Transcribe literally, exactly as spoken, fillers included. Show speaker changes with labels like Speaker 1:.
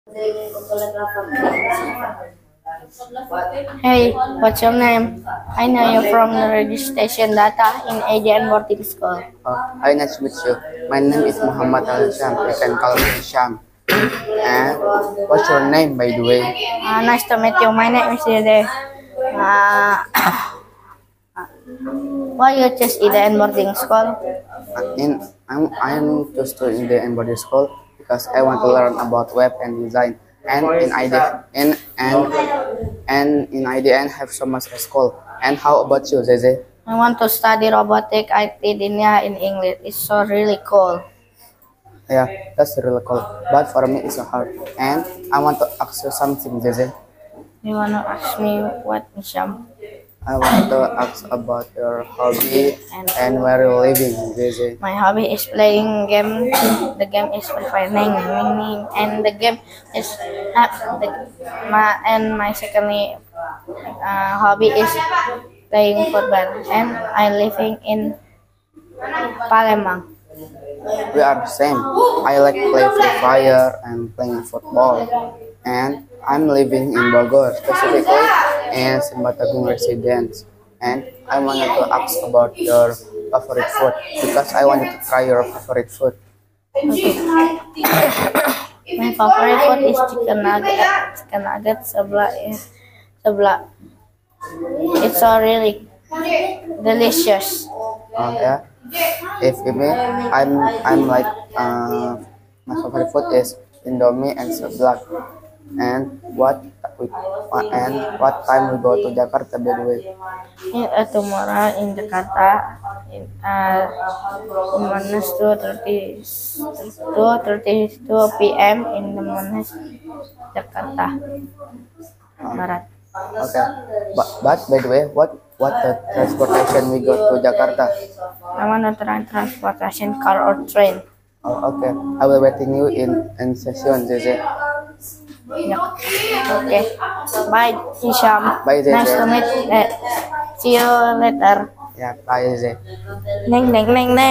Speaker 1: Hey, what's your name? I know you from the registration data in A J N boarding school.
Speaker 2: Oh, hi, nice to meet you. My name is Muhammad Al Sham. You can call me Sham. And what's your name, by the way?
Speaker 1: Uh, nice to meet you. My name is Ide. Uh, why you choose A J N boarding school?
Speaker 2: Uh, In I'm I'm just to in the embodied school because I want to learn about web and design. And in I D in and and in I D N have so much school. And how about you, Zeze?
Speaker 1: I want to study robotic I T Dinia in English. It's so really cool.
Speaker 2: Yeah, that's really cool. But for me, it's so hard. And I want to ask you something, Zeze.
Speaker 1: You wanna ask me what, Nisham?
Speaker 2: I want to ask about your hobby and where you're living, Zeze.
Speaker 1: My hobby is playing game. The game is refining, winning, and the game is uh, the, my and my secondly uh, hobby is playing football. And I living in Palembang.
Speaker 2: We are the same. I like play Free Fire and playing football. And I'm living in Bogor, specifically in Simbatagung residence. And I wanted to ask about your favorite food because I wanted to try your favorite food.
Speaker 1: Okay. My favorite food is chicken nugget. Chicken nugget sebelah ya, sebelah. It's so really delicious.
Speaker 2: Uh, yeah. If me, I'm I'm like uh, my favorite food is Indomie and seblak. And what we and what time we go to Jakarta, by the way?
Speaker 1: In, uh, tomorrow in Jakarta, in uh, in minus two thirty two thirty two p m in the minus Jakarta Barat.
Speaker 2: Okay. But, but by the way, what what the transportation we go to Jakarta?
Speaker 1: I want to try transportation car or train.
Speaker 2: Oh, okay. I will waiting you in in session, Zeze.
Speaker 1: Yeah. Okay. Bye, Hisham.
Speaker 2: Bye, Zeze.
Speaker 1: Nice to meet. Uh, see you later.
Speaker 2: Yeah, bye, Zeze.
Speaker 1: Neng neng neng neng.